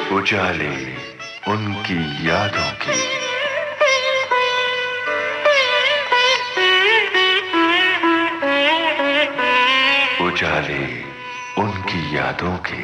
उजाले उनकी यादों के। उजाले उनकी यादों के।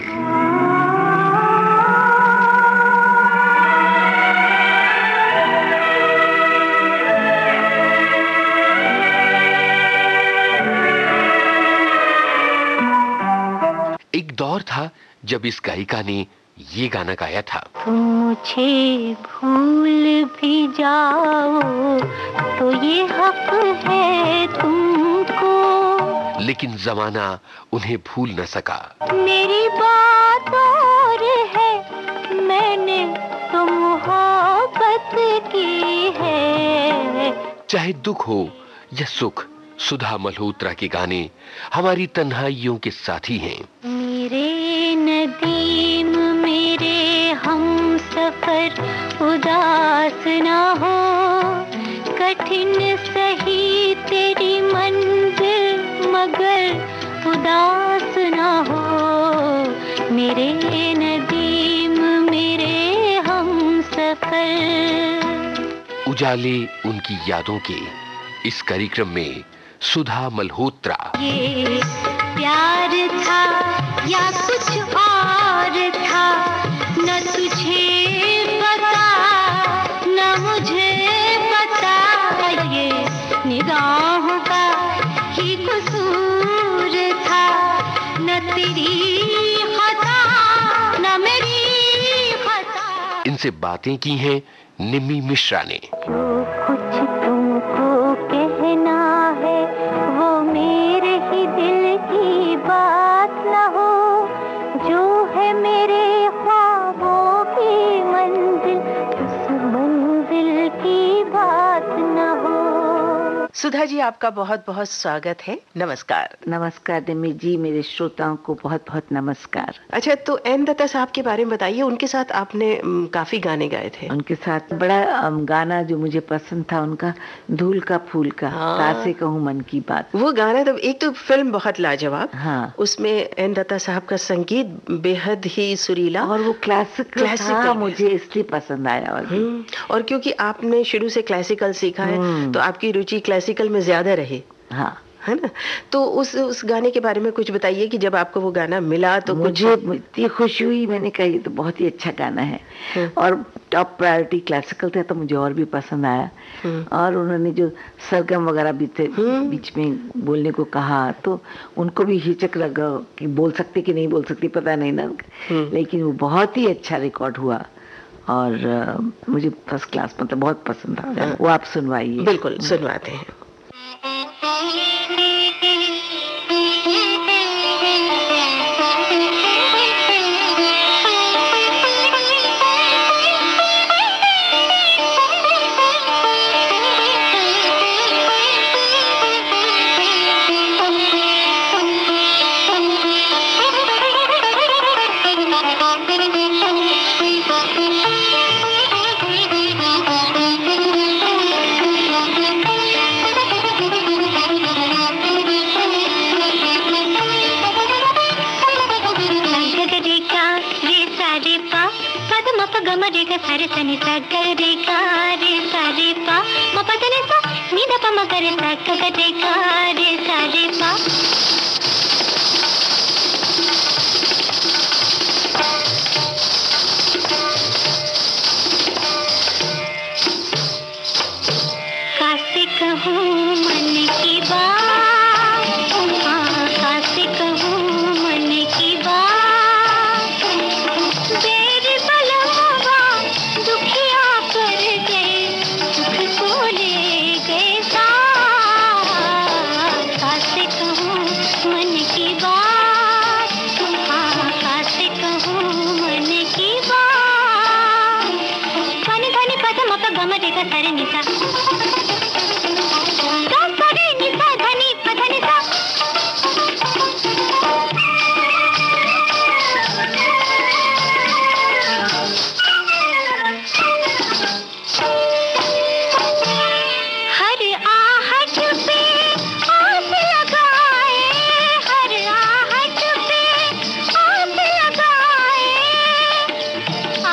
एक दौर था जब इस गायिका ने ये गाना गाया था। तुम मुझे भूल भी जाओ तो ये हक है तुमको, लेकिन जमाना उन्हें भूल न सका। मेरी बात और है, मैंने तो मोहब्बत की है। चाहे दुख हो या सुख, सुधा मल्होत्रा के गाने हमारी तन्हाइयों के साथी हैं। मेरे नदीम मेरे हम सफर उदास ना हो, कठिन सही तेरी मंजिल मगर उदास ना हो। मेरे नदीम मेरे हम सफर। उजाले उनकी यादों के इस कार्यक्रम में सुधा मल्होत्रा। ये प्यार था या कुछ और था, न तुझे पता न मुझे पता। ये निगाहों का ही कसूर था, न तेरी खता न मेरी खता। इनसे बातें की हैं निम्मी मिश्रा ने। जो कुछ तुमको कहना है वो मेरे ही दिल की बात न हो, जो है मेरे ख्वाबों की मंजिल उस मंजिल की बात न हो। सुधा जी, आपका बहुत बहुत स्वागत है। नमस्कार। नमस्कार निम्मी जी, मेरे श्रोताओं को बहुत बहुत नमस्कार। अच्छा, तो एन दत्ता साहब के बारे में बताइए। उनके साथ आपने काफी गाने गाए थे। उनके साथ बड़ा गाना जो मुझे पसंद था उनका, धूल का फूल का, कासे कहूँ मन की बात। वो गाना तो एक तो फिल्म बहुत लाजवाब। हाँ, उसमें एन दत्ता साहब का संगीत बेहद ही सुरीला और वो क्लासिकल मुझे इसलिए पसंद आया। और क्योंकि आपने शुरू से क्लासिकल सीखा है तो आपकी रुचि क्लासिकल में ज्यादा रही। हाँ, है ना। तो उस गाने के बारे में कुछ बताइए कि जब आपको वो गाना मिला तो मुझे इतनी खुशी हुई। मैंने कहा ये तो बहुत ही अच्छा गाना है और टॉप प्रायोरिटी क्लासिकल था तो मुझे और भी पसंद आया। और उन्होंने जो सरगम वगैरह भी थे बीच में बोलने को कहा तो उनको भी हिचक लगा कि बोल सकते कि नहीं बोल सकती, पता नहीं ना। लेकिन वो बहुत ही अच्छा रिकॉर्ड हुआ और मुझे फर्स्ट क्लास, मतलब बहुत पसंद था। वो आप सुनवाइए। बिल्कुल सुनवाते हैं। సరి సని సగరి కారి సరి పా మ పదని స ని ద ప మ గరి స గరి కారి సరి పా। कासे कहूँ मन की बात, कासे कहूँ मन की बात। बेर बलवा दुखिया कर गए, दुख को ले गए साथ। कासे कहूँ मन की बात, कासे कहूँ मन की बात। धनी धनी पद मप गम रे ग सरे नि सा, ग सरे नि सा धनी पद नि सा। हर आहट पे आस लगाए, हर आहट पे आस लगाए।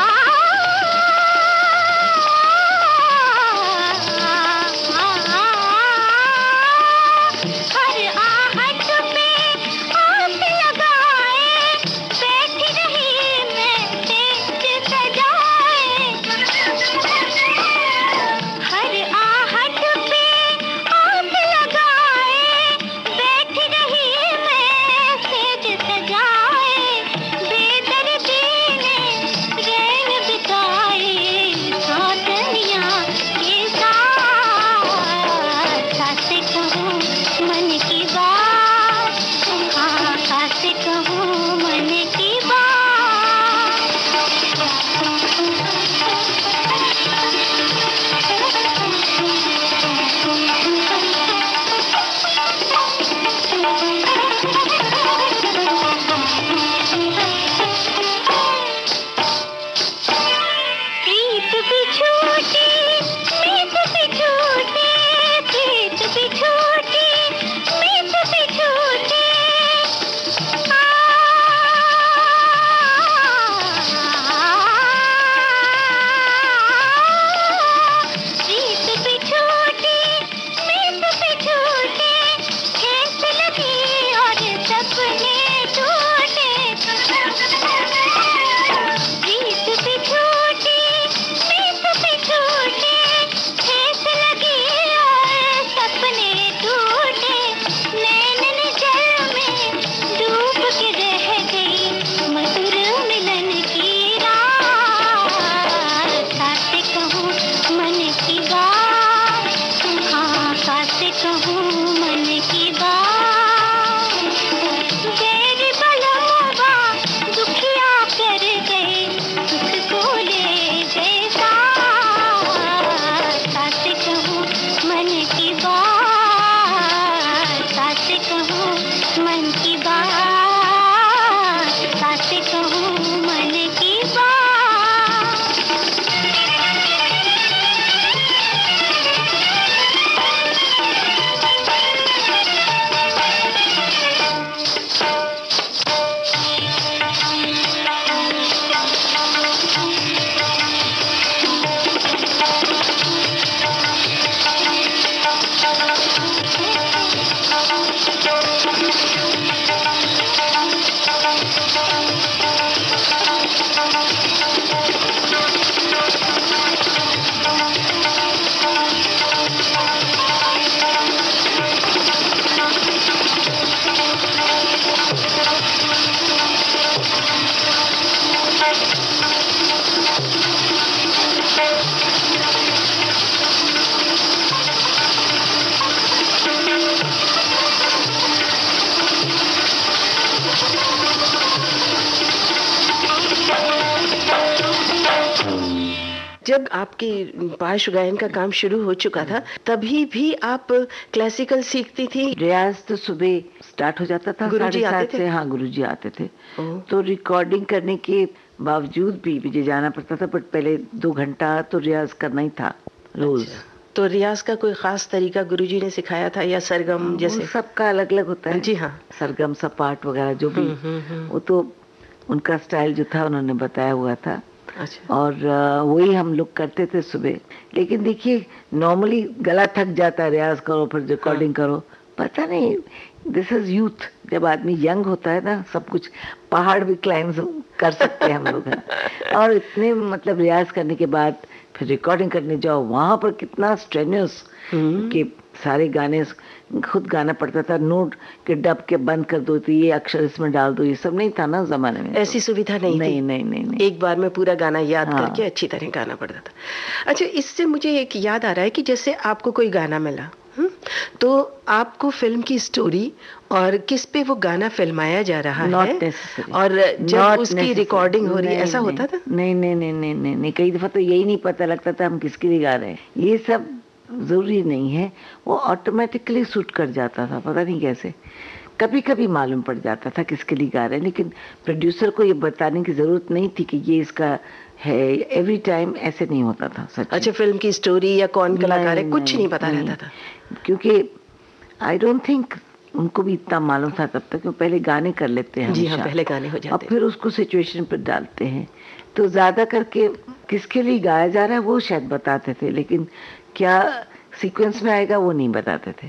जब आपकी पार्श्व गायन का काम शुरू हो चुका था, तभी भी आप क्लासिकल सीखती थी? रियाज तो सुबह स्टार्ट हो जाता था, गुरुजी 7:30 आते थे? से। हाँ, गुरुजी आते थे। ओह। तो रिकॉर्डिंग करने के बावजूद भी मुझे जाना पड़ता था, बट पहले 2 घंटा तो रियाज करना ही था रोज। अच्छा। तो रियाज का कोई खास तरीका गुरुजी ने सिखाया था या सरगम जैसे? वो सबका अलग अलग होता है। जी हाँ। सरगम, सपाट वगैरह जो भी, वो तो उनका स्टाइल जो था उन्होंने बताया हुआ था। अच्छा। और वही हम लोग करते थे सुबह। लेकिन देखिए, नॉर्मली गला थक जाता है, रियाज करो फिर रिकॉर्डिंग करो, पता नहीं, दिस इज यूथ। जब आदमी यंग होता है ना, सब कुछ, पहाड़ भी क्लाइंब कर सकते हैं हम लोग हैं। और इतने मतलब रियाज करने के बाद फिर रिकॉर्डिंग करने जाओ, वहां पर कितना स्ट्रेन्यूस कि सारे गाने खुद गाना पड़ता था, नोट के डब के बंद कर दो, तो ये अक्षर इसमें डाल दो, ये सब नहीं था ना जमाने में। ऐसी सुविधा नहीं थी? नहीं नहीं नहीं, नहीं। एक बार में पूरा गाना याद हाँ। करके अच्छी तरह गाना पड़ता था। अच्छा, इससे मुझे एक याद आ रहा है कि जैसे आपको कोई गाना मिला, तो आपको फिल्म की स्टोरी और किस पे वो गाना फिल्माया जा रहा Not है necessary. और जब Not उसकी necessary. रिकॉर्डिंग हो रही है, नहीं, ऐसा नहीं, होता था? नहीं नहीं नहीं नहीं नहीं नहीं, कई दफा तो यही नहीं पता लगता था हम किसके लिए गा रहे हैं। ये सब जरूरी नहीं है, वो ऑटोमेटिकली सूट कर जाता था, पता नहीं कैसे। कभी कभी मालूम पड़ जाता था किसके लिए गा रहे हैं, लेकिन प्रोड्यूसर को ये बताने की जरूरत नहीं थी कि ये इसका है। एवरी टाइम ऐसे नहीं होता था, सच। अच्छा, फिल्म की स्टोरी या कौन कलाकार है, कुछ नहीं पता रहता था? क्योंकि आई डोंट थिंक उनको भी इतना मालूम था तब तक, क्योंकि पहले गाने कर लेते हैं। जी हाँ, पहले गाने हो और जाते हैं। फिर उसको सिचुएशन पर डालते हैं, तो ज्यादा करके किसके लिए गाया जा रहा है वो शायद बताते थे, लेकिन क्या सीक्वेंस में आएगा वो नहीं बताते थे।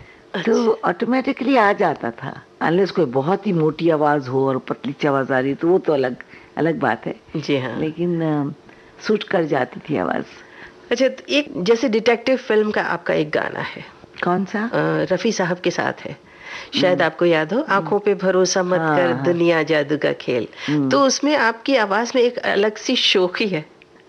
तो ऑटोमेटिकली आ जाता था, अनलेस कोई बहुत ही मोटी आवाज हो और पतली सी आवाज आ रही, तो वो तो अलग अलग बात है। जी हाँ। लेकिन सूट कर जाती थी आवाज। अच्छा, तो एक जैसे डिटेक्टिव फिल्म का आपका एक गाना है, कौन सा? रफी साहब के साथ है, शायद आपको याद हो, आंखों पे भरोसा मत कर, दुनिया जादू का खेल। तो उसमें आपकी आवाज में एक अलग सी शोखी है।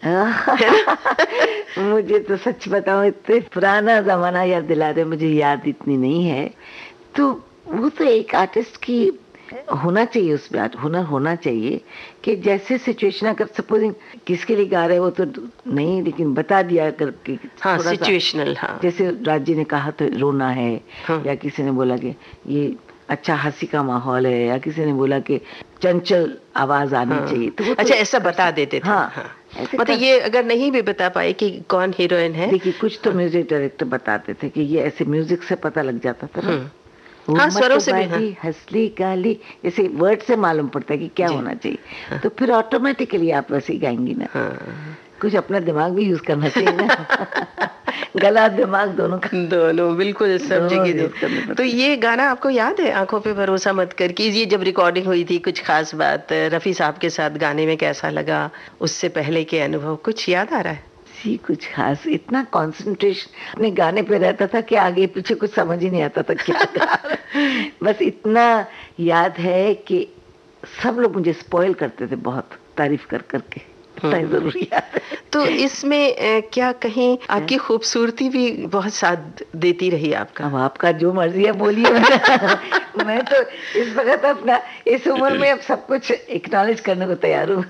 मुझे तो सच बताऊं, इतने पुराना जमाना याद दिला रहे, मुझे याद इतनी नहीं है। तो वो तो एक आर्टिस्ट की होना चाहिए, उसमें हुनर होना चाहिए कि जैसे सिचुएशन, अगर सपोजिंग किसके लिए गा रहे हैं वो तो नहीं, लेकिन बता दिया करके। हाँ, सिचुएशनल। हाँ, जैसे राज्य ने कहा तो रोना है, या किसी ने बोला कि ये अच्छा हंसी का माहौल है, या किसी ने बोला कि चंचल आवाज आनी चाहिए, तो वो अच्छा, ऐसा बता देते थे। हाँ। मतलब ये अगर नहीं भी बता पाए कि कौन हीरोइन है, देखिए कुछ तो म्यूजिक डायरेक्टर बताते थे कि ये ऐसे म्यूजिक से पता लग जाता था ना। हाँ, स्वरों से भी। हाँ। हंसली गाली, जैसे वर्ड से मालूम पड़ता है कि क्या होना चाहिए, तो फिर ऑटोमेटिकली आप वैसे ही गाएंगी ना। कुछ अपना दिमाग भी यूज करना चाहिए ना। गला दिमाग दोनों बिल्कुल सब जगह। तो ये गाना आपको याद है, आंखों पे भरोसा मत कर की, ये जब रिकॉर्डिंग हुई थी, कुछ खास बात रफी साहब के साथ गाने में कैसा लगा, उससे पहले के अनुभव कुछ याद आ रहा है? जी, कुछ खास, इतना कंसंट्रेशन अपने गाने पे रहता था कि आगे पीछे कुछ समझ ही नहीं आता था क्या गा रहा है। बस इतना याद है कि सब लोग मुझे स्पॉइल करते थे बहुत, तारीफ कर करके, इतना जरूरी याद है। तो इसमें क्या कहीं आपकी खूबसूरती भी बहुत साथ देती रही आपका? अब आपका जो मर्जी है बोलिए। मैं तो इस वक्त अपना इस उम्र में अब सब कुछ एक्नॉलेज करने को तैयार हूँ।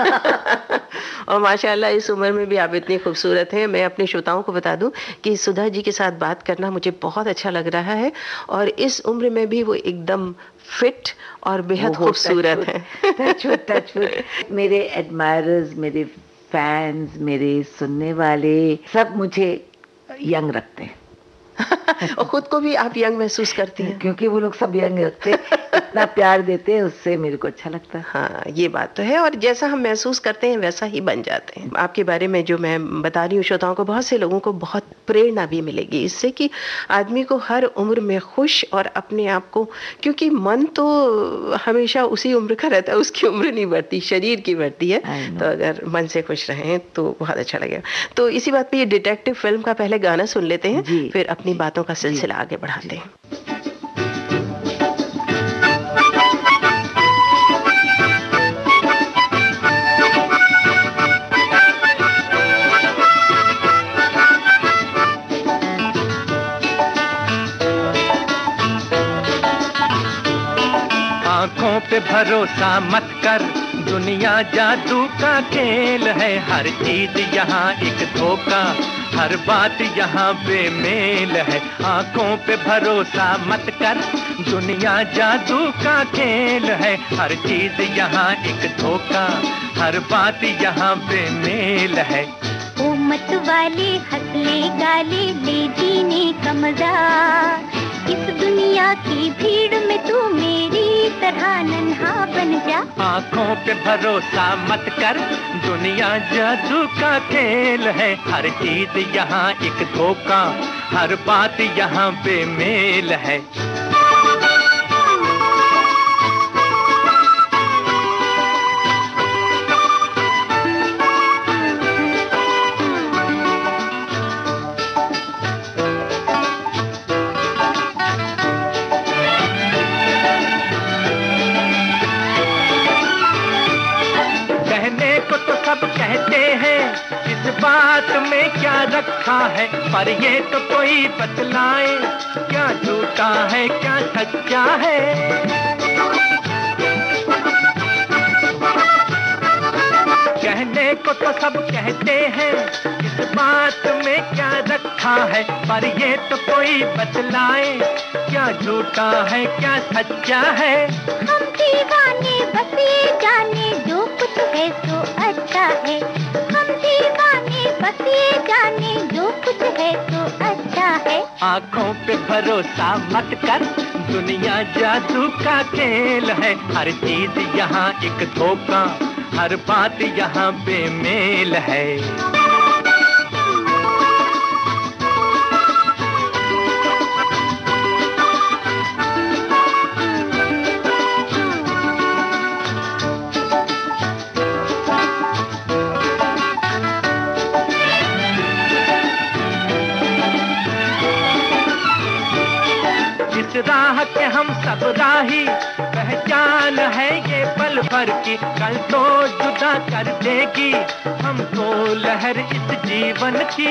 और माशाल्लाह इस उम्र में भी आप इतनी खूबसूरत हैं। मैं अपने श्रोताओं को बता दूं कि सुधा जी के साथ बात करना मुझे बहुत अच्छा लग रहा है, और इस उम्र में भी वो एकदम फिट और बेहद खूबसूरत है। टच मेरे एडमायरर्स, मेरे फैंस, मेरे सुनने वाले सब मुझे यंग रखते हैं। और खुद को भी आप यंग महसूस करती हैं? क्योंकि वो लोग सब यंग रखते हैं, इतना प्यार देते हैं, उससे मेरे को अच्छा लगता है। हाँ, ये बात तो है, और जैसा हम महसूस करते हैं वैसा ही बन जाते हैं। आपके बारे में जो मैं बता रही हूँ श्रोताओं को, बहुत से लोगों को बहुत प्रेरणा भी मिलेगी इससे कि आदमी को हर उम्र में खुश और अपने आप को, क्योंकि मन तो हमेशा उसी उम्र का रहता है, उसकी उम्र नहीं बढ़ती, शरीर की बढ़ती है। तो अगर मन से खुश रहें तो बहुत अच्छा लगेगा। तो इसी बात पे ये डिटेक्टिव फिल्म का पहले गाना सुन लेते हैं, फिर अपनी बातों का सिलसिला आगे बढ़ाते हैं। आंखों पे भरोसा मत कर, दुनिया जादू का खेल है, हर चीज यहाँ एक धोखा, हर बात यहाँ बेमेल है। आंखों पे भरोसा मत कर, दुनिया जादू का खेल है, हर चीज यहाँ एक धोखा, हर बात यहाँ बेमेल है। ओ मत वाले हंस ले गाले ले जीने का मजा, इस दुनिया की भीड़ में तू मेरी तरह नन्हा बन जा। आंखों पे भरोसा मत कर, दुनिया जादू का खेल है, हर चीज यहाँ एक धोखा, हर बात यहाँ बेमेल है। सब कहते हैं इस बात में क्या रखा है, पर ये तो कोई बतलाए क्या झूठा है क्या सच्चा है। कहने को तो सब कहते हैं इस बात में क्या रखा है, पर ये तो कोई बतलाए क्या झूठा है क्या सच्चा है। हम दीवाने बस ये जाने जो कुछ है सो अच्छा है, हम दीवाने बस ये जाने जो कुछ है सो अच्छा है। आंखों पे भरोसा मत कर, दुनिया जादू का खेल है, हर चीज यहाँ एक धोखा, हर बात यहाँ बेमेल है। राह के हम सब राही, पहचान है ये पल भर की, कल तो जुदा कर देगी हमको लहर इस जीवन की।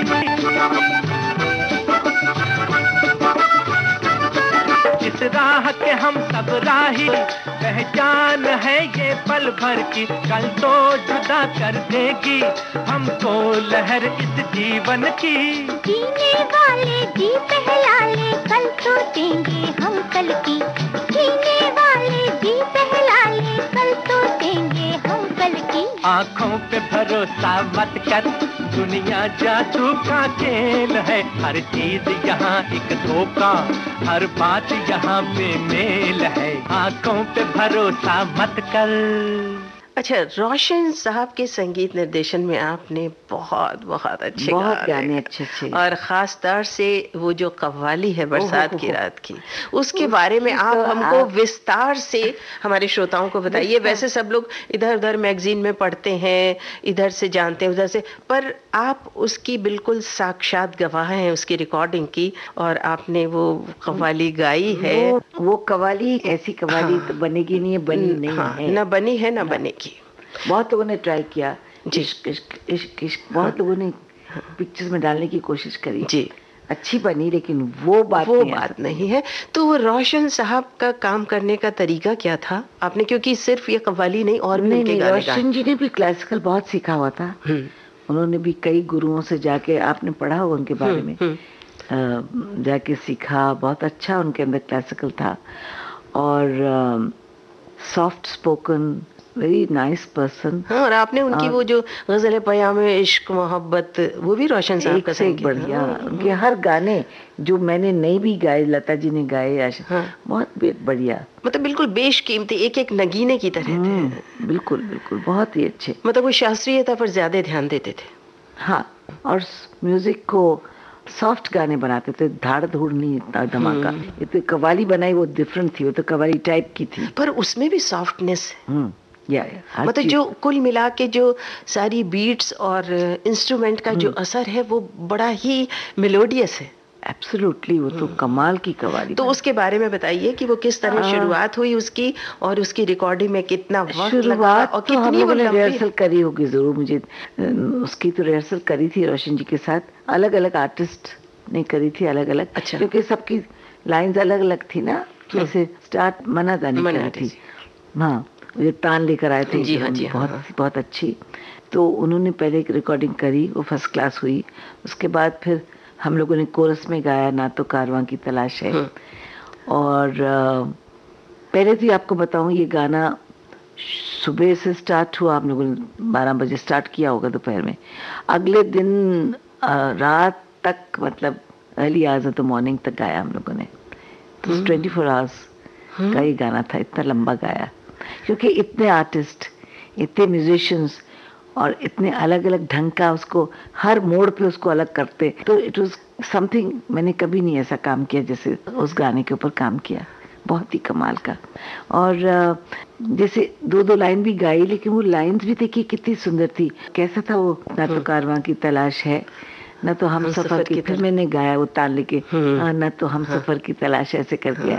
इस राह के हम सब राही, पहचान है ये पल भर की, कल तो जुदा कर देगी हमको लहर इस जीवन की। जीने वाले जी पहला ले, कल तो देंगे हम कल की। जीने वाले जी पहला ले, कल तो देंगे हम कल की। आंखों पे भरोसा मत कर, दुनिया जादू का खेल है, हर चीज यहाँ एक धोखा, हर बात यहाँ बेमेल है। आंखों पे भरोसा मत कर। अच्छा, रोशन साहब के संगीत निर्देशन में आपने बहुत बहुत अच्छे गाने अच्छे और खास तौर से वो जो कव्वाली है बरसात की रात की, उसके बारे में आप हमको विस्तार से हमारे श्रोताओं को बताइए। वैसे सब लोग इधर उधर मैगजीन में पढ़ते हैं, इधर से जानते हैं उधर से, पर आप उसकी बिल्कुल साक्षात गवाह हैं उसकी रिकॉर्डिंग की, और आपने वो कव्वाली गाई है। वो कव्वाली ऐसी कव्वाली तो बनेगी नहीं, बनी नहीं है, न बनी है न बनेगी। बहुत लोगों ने ट्राई किया, इश्क इश्क इश्क इश्क बहुत लोगों ने पिक्चर्स में डालने की कोशिश करी जी, अच्छी बनी, लेकिन वो बात नहीं है। तो वो रोशन साहब का काम करने का तरीका क्या था आपने, क्योंकि सिर्फ ये कव्वाली नहीं और भी उनके गाने रोशन जी ने भी क्लासिकल बहुत सीखा हुआ था, उन्होंने भी कई गुरुओं से जाके, आपने पढ़ा होगा उनके बारे में, जाके सीखा, बहुत अच्छा उनके अंदर क्लासिकल था, और soft spoken, very nice person. हाँ, और आपने उनकी वो जो गजल पयाम इश्क मोहब्बत, वो भी रोशन साहब का संगीत, बढ़िया। उनके हर गाने जो मैंने नहीं भी गाए, लता जी ने गाए, बहुत बढ़िया, मतलब बिल्कुल बेशकीमती, एक एक नगीने की तरह थे। बिल्कुल बिल्कुल, बहुत ही अच्छे। मतलब वो शास्त्रीयता पर ज्यादा ध्यान देते थे। हाँ, और म्यूजिक को सॉफ्ट गाने बनाते थे, धाड़ धूड़ नहीं, इतना धमाका। ये तो कव्वाली बनाई वो डिफरेंट थी, वो तो कव्वाली टाइप की थी, पर उसमें भी सॉफ्टनेस या मतलब जो कुल मिला के जो सारी बीट्स और इंस्ट्रूमेंट का जो असर है वो बड़ा ही मेलोडियस है। एब्सोल्युटली, वो तो कमाल की कव्वाली। तो उसके बारे में बताइए कि वो किस तरह शुरुआत हुई उसकी, और उसकी रिकॉर्डिंग में कितना वक्त लगा, और कितनी हमने रिहर्सल करी होगी जरूर, मुझे उसकी तो रिहर्सल करी थी रोशन जी के साथ, अलग अलग आर्टिस्ट ने करी थी, अलग अलग। अच्छा। क्योंकि सबकी लाइंस अलग अलग थी ना, जैसे स्टार्ट मना दानी थी। हाँ, जो तान लेकर आए थे, जी हाँ, जी हाँ, बहुत बहुत अच्छी। तो उन्होंने पहले एक रिकॉर्डिंग करी, वो फर्स्ट क्लास हुई। उसके बाद फिर हम लोगों ने कोरस में गाया ना तो कारवां की तलाश है। और पहले तो आपको बताऊं, ये गाना सुबह से स्टार्ट हुआ, हम लोगों ने 12 बजे स्टार्ट किया होगा दोपहर में, अगले दिन रात तक, मतलब early hours of the morning तक गाया हम लोगों ने। तो 24 आवर्स का ये गाना था, इतना लंबा गाया, क्योंकि इतने आर्टिस्ट, इतने म्यूजिशियंस और इतने अलग अलग ढंग का उसको हर मोड़ पे उसको अलग करते, तो इट वाज समथिंग, मैंने कभी नहीं ऐसा काम किया जैसे उस गाने के ऊपर काम किया, बहुत ही कमाल का। और जैसे 2-2 लाइन भी गाई, लेकिन वो लाइंस भी देखिए कितनी सुंदर थी। कैसा था वो, ना तो कारवां की तलाश है ना तो हम सफर की, फिर मैंने गाया वो तान लेके, ना तो हम सफर की तलाश ऐसे कर दिया।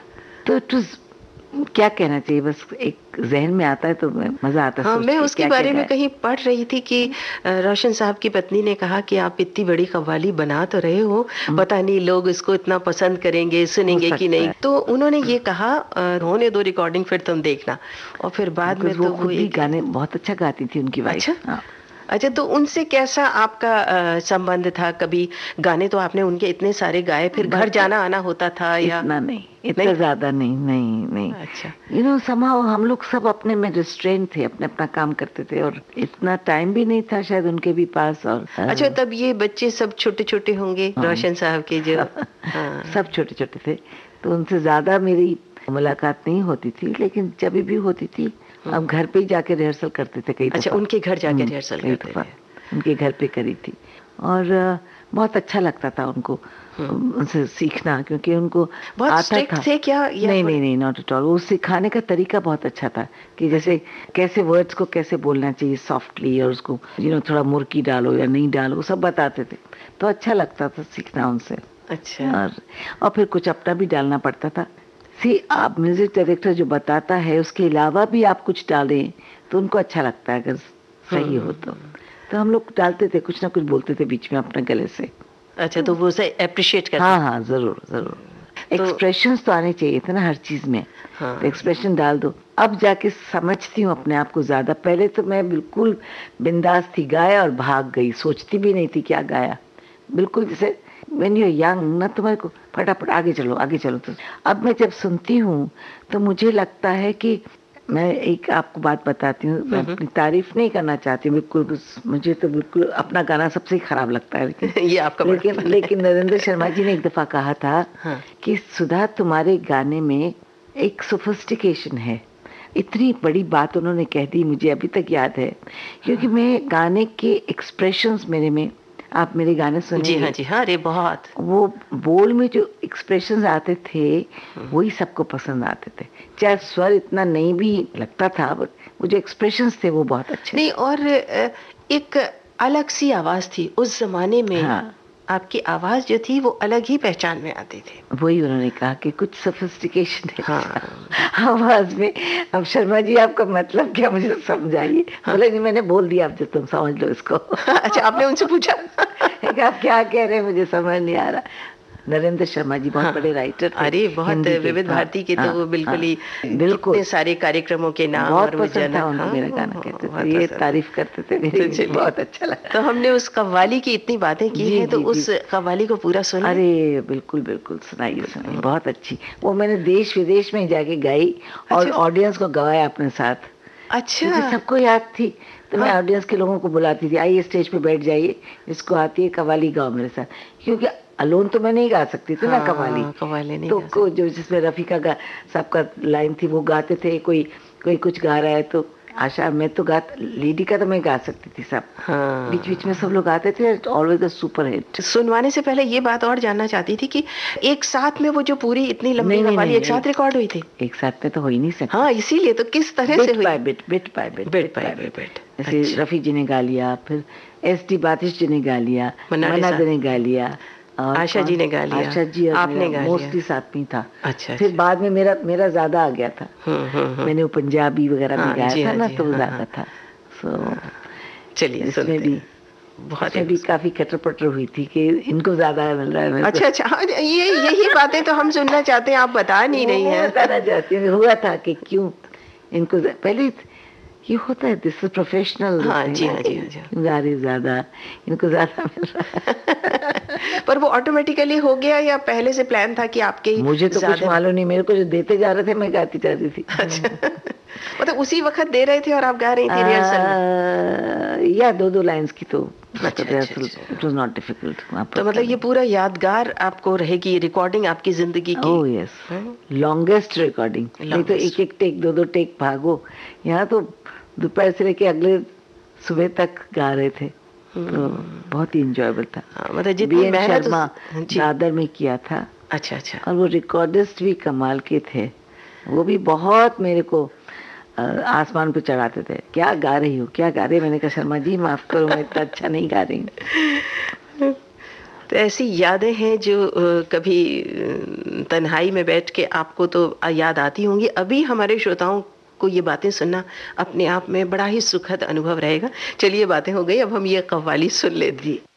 तो इट वाज, क्या कहना चाहिए, बस एक जहन में आता है तो मजा आता है। हाँ, मैं उसके बारे में कहीं पढ़ रही थी कि रोशन साहब की पत्नी ने कहा कि आप इतनी बड़ी कव्वाली बना तो रहे हो, पता नहीं लोग इसको इतना पसंद करेंगे, सुनेंगे कि नहीं। तो उन्होंने ये कहा, होने दो रिकॉर्डिंग, फिर तुम देखना। और फिर बाद में तो वो एक गाने बहुत अच्छा गाती थी उनकी वाइफ। अच्छा, अच्छा, तो उनसे कैसा आपका संबंध था? कभी गाने तो आपने उनके इतने सारे गाए, फिर घर जाना आना होता था या? इतना नहीं, इतना ज्यादा नहीं। अच्छा, somehow हम लोग सब अपने में रिस्ट्रेन थे, अपने अपना काम करते थे, और इतना टाइम भी नहीं था शायद उनके भी पास। और अच्छा, तब ये बच्चे सब छोटे छोटे होंगे, रोशन साहब के जो? हाँ। सब छोटे छोटे थे, तो उनसे ज्यादा मेरी मुलाकात नहीं होती थी, लेकिन जब भी होती थी अब घर पे ही जाके रिहर्सल करते थे कई दफा। अच्छा, उनके घर जाके रिहर्सल करते थे? उनके घर पे करी थी, और बहुत अच्छा लगता था उनको उनसे सीखना, क्योंकि उनको बहुत आता था। थे क्या? नहीं, नॉट एट ऑल। वो सिखाने का तरीका बहुत अच्छा था, कि जैसे कैसे वर्ड्स को कैसे बोलना चाहिए सॉफ्टली, और उसको थोड़ा मुर्की डालो या नहीं डालो, वो सब बताते थे, तो अच्छा लगता था सीखना उनसे। अच्छा। और फिर कुछ अपना भी डालना पड़ता था। आप म्यूजिक डायरेक्टर जो बताता है उसके अलावा भी आप कुछ डालें तो उनको अच्छा लगता है, अगर सही हो तो हम लोग डालते थे, कुछ ना कुछ बोलते थे बीच में अपने गले से। अच्छा, तो वो उसे अप्रिशिएट करते? हाँ, जरूर। एक्सप्रेशंस तो आने चाहिए थे ना हर चीज में। हाँ। तो एक्सप्रेशन डाल दो। अब जाके समझती हूँ अपने आप को ज्यादा, पहले तो मैं बिल्कुल बिंदास थी, गाया और भाग गई, सोचती भी नहीं थी क्या गाया, बिल्कुल जैसे when you're young ना, तुम्हारे को फटाफट आगे चलो। तो अब मैं जब सुनती हूँ तो मुझे लगता है कि मैं एक आपको बात बताती हूँ, मैं अपनी तारीफ नहीं करना चाहती बिल्कुल, मुझे तो बिल्कुल अपना गाना सबसे खराब लगता है। ये आपका लेकिन नरेंद्र शर्मा जी ने एक दफा कहा था कि सुधा, तुम्हारे गाने में एक सोफिस्टिकेशन है। इतनी बड़ी बात उन्होंने कह दी, मुझे अभी तक याद है, क्योंकि मैं गाने के एक्सप्रेशंस मेरे में, आप मेरे गाने सुने? जी हाँ, अरे बहुत। वो बोल में जो एक्सप्रेशंस आते थे वही सबको पसंद आते थे, चाहे स्वर इतना नहीं भी लगता था, बट वो जो एक्सप्रेशंस थे वो बहुत अच्छे नहीं, और एक अलग सी आवाज थी उस जमाने में। हाँ। आपकी आवाज जो थी वो अलग ही पहचान में आती थी। वही उन्होंने कहा कि कुछ सोफिस्टिकेशन है हाँ। आवाज में। अब शर्मा जी आपका मतलब क्या, मुझे समझाइए। बोले नहीं, मैंने बोल दिया, अब जो तुम समझ लो इसको। अच्छा, आपने उनसे पूछा? आप क्या कह रहे हैं, मुझे समझ नहीं आ रहा। नरेंद्र शर्मा जी बहुत बड़े राइटर थे। अरे बहुत, विविध भारती के तो वो बिल्कुल ही कितने सारे कार्यक्रमों के नाम, बहुत और पसंद था उनको मेरा गाना, कहते थे, ये तारीफ करते थे मेरी, बहुत अच्छा लगा। तो हमने उस कव्वाली की इतनी बातें की हैं, तो उस कव्वाली को पूरा सुना? अरे बिल्कुल सुनाइए, बहुत अच्छी। वो मैंने देश विदेश में जाके गाई और ऑडियंस को गवाया अपने साथ। अच्छा। सबको याद थी, तो मैं ऑडियंस के लोगों को बुलाती थी, आइए स्टेज पे बैठ जाइए, इसको आती है कव्वाली गाओ मेरे साथ, क्योंकि अलोन तो मैं नहीं गा सकती थी ना कव्वाली नहीं, तो जो जिसमें रफीका का सबका लाइन थी वो गाते थे, कोई कुछ गा रहा है, तो आशा, मैं तो लेडी का तो मैं गा सकती थी सब। हाँ। बीच में सब लोग आते थे, ऑलवेज अ सुपर हिट। सुनवाने से पहले ये बात और जानना चाहती थी कि एक साथ में वो जो पूरी इतनी लंबी कव्वाली एक साथ रिकॉर्ड हुई थी? एक साथ में तो हो ही नहीं सकती। हाँ, इसीलिए तो किस तरह से हुई? Bit by bit. जैसे रफी जी ने गा लिया, फिर एस.डी. बातिश जी ने गा लिया, मन्ना ने गा लिया, आशा जी ने गा लिया, आशा जी आपने गा लिया, मोस्टली साथ में था। अच्छा। फिर बाद में मेरा ज्यादा आ गया था। मैंने वो पंजाबी वगैरह में गाया था ना, तो ज्यादा था। चलिए, इसमें भी बहुत भी काफी कटर हुई थी कि इनको ज्यादा मिल रहा है। अच्छा, यही बातें तो हम सुनना चाहते हैं, आप बता नहीं रही हैं। बताना चाहती हूँ, हुआ था कि क्यों इनको पहले ये होता है, दिस इज प्रोफेशनल। हाँ जी, हाँ जी, हाँ जी। गा रही ज्यादा, इनको ज्यादा मिल रहा है। पर वो ऑटोमेटिकली हो गया या पहले से प्लान था कि आपके मुझे तो कुछ मालूम नहीं, मेरे को जो देते जा रहे थे मैं गाती जा रही थी। अच्छा। मतलब उसी वक्त दे रहे थे और आप गा रही थी रिहर्सल में? या 2-2 लाइंस की तो अच्छा, rehearsal, it was not difficult. तो मतलब ये पूरा यादगार आपको रहेगी रिकॉर्डिंग आपकी जिंदगी की। Oh yes, longest recording. नहीं तो एक एक टेक, 2-2 टेक भागो। यहाँ तो दोपहर से लेके अगले सुबह तक गा रहे थे, तो बहुत ही इंजॉयबल था। मतलब जितनी मेहनत शर्मा दादर में किया था। अच्छा अच्छा। और वो रिकॉर्डिस्ट भी कमाल के थे, वो भी बहुत मेरे को आसमान पे चढ़ाते थे, क्या गा रही हो, क्या गा रही। मैंने कहा शर्मा जी माफ करो, मैं इतना अच्छा नहीं गा रही हूँ। तो ऐसी यादें हैं जो कभी तन्हाई में बैठ के आपको तो याद आती होंगी। अभी हमारे श्रोताओं को ये बातें सुनना अपने आप में बड़ा ही सुखद अनुभव रहेगा। चलिए बातें हो गई, अब हम ये कव्वाली सुन लेते हैं।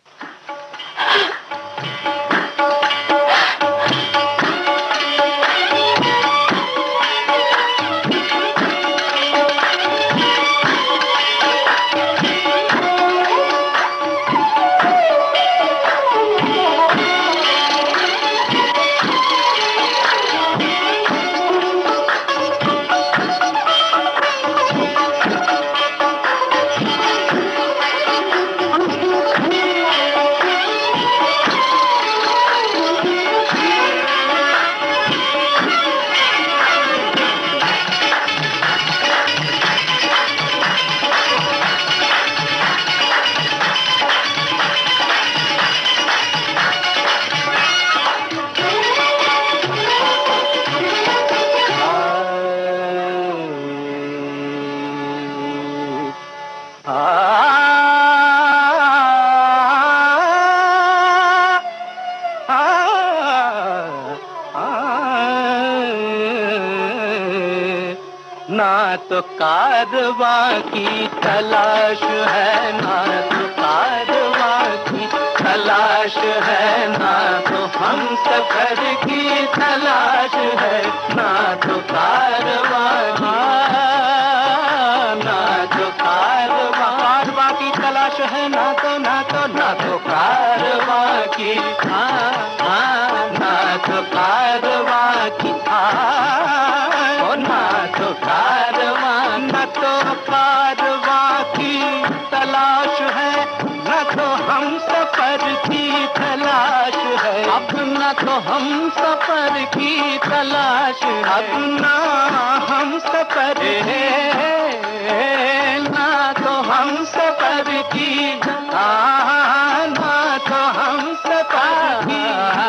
ना तो कारवां की तलाश है, ना तो कारवां की तलाश है, ना तो हम सफर की तलाश है, ना तो कारवां की तलाश है, ना तो कारवां की, ना तो कारवां की, ना तो कारवां की तलाश है, न तो हम सफर की तलाश है। अब न तो हम सफर की तलाश, अब ना हम सफर है, ना तो हम सफर की, ना तो हम सफर की,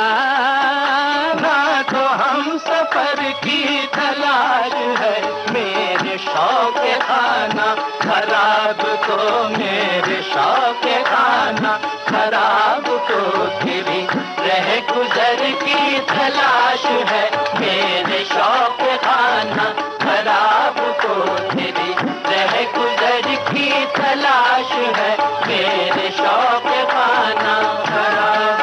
ना तो हम सफर की तलाश है। मेरे शौक खाना खराब को, मेरे शौक खाना खराब को तेरी रह गुजर की तलाश है। मेरे शौक खाना खराब को तेरी रह गुजर की तलाश है। मेरे शौक खाना खराब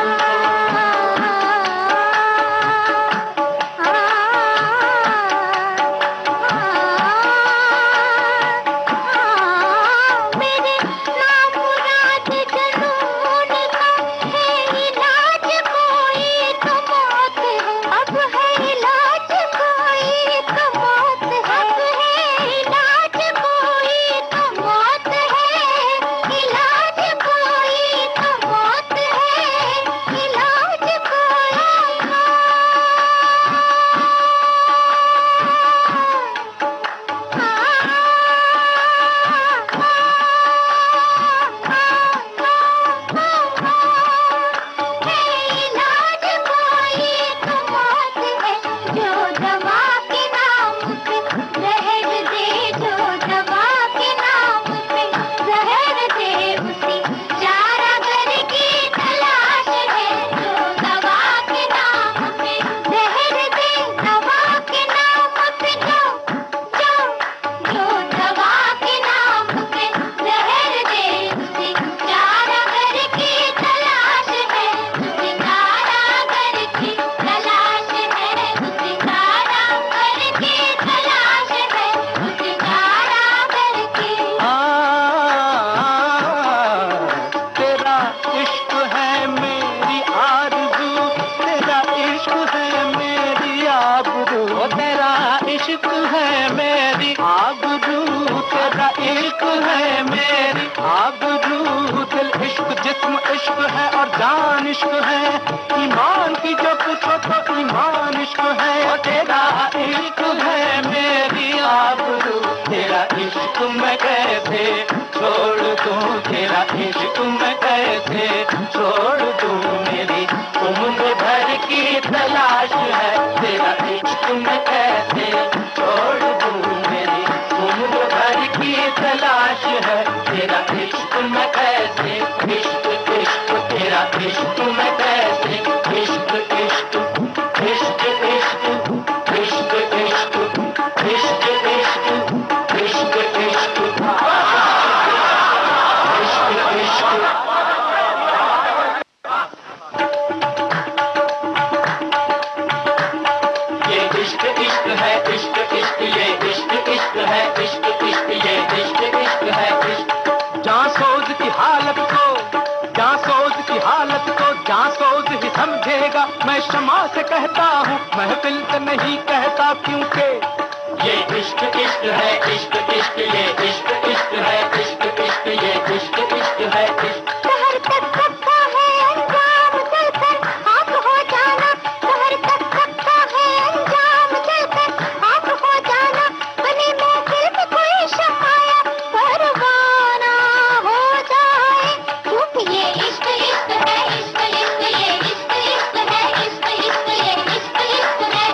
इश्क है और जान इश्क है, ईमान की जो पूछो तो ईमान इश्क है। और तेरा इश्क है मेरी आबरू, तेरा इश्क मैं कैसे छोड़ दूं, तेरा इश्क मैं कैसे छोड़ दूं, मेरी उम्र भर की तलाश है, तेरा इश्क मैं कैसे छोड़ दूं, मेरी उम्र भर की तलाश है, तेरा इश्क मैं कैसे, इश्क इश्क तेरा इश्क मैं कैसे, इश्क इश्क इश्क इश्क इश्क इश्क इश्क इश्क इश्क इश्क ये इश्क इश्क है, इश्क इश्क ये इश्क इश्क है, इश्क इश्क ये इश्क इश्क है, इश्क जांसोज की हालत को, जांसोज की हालत को जांसोज ही समझेगा। मैं शमा से कहता हूँ, महफिल से नहीं कहता, क्योंकि ये इश्क इश्क है, इश्क इश्क ये इश्क इश्क है, इश्क इश्क ये इश्क इश्क है, इश्क शहर तक सबका है अंजाम चलकर आप हो जाना, शहर तक सबका है अंजाम चलकर आप हो जाना, बने महफिल में कोई शमाया परवाना हो जाए, क्योंकि ये इश्क इश्क है, इश्क इश्क ये इश्क इश्क है, इश्क इश्क ये इश्क इश्क है,